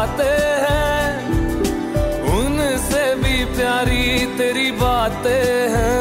आते हैं, उनसे भी प्यारी तेरी बातें हैं।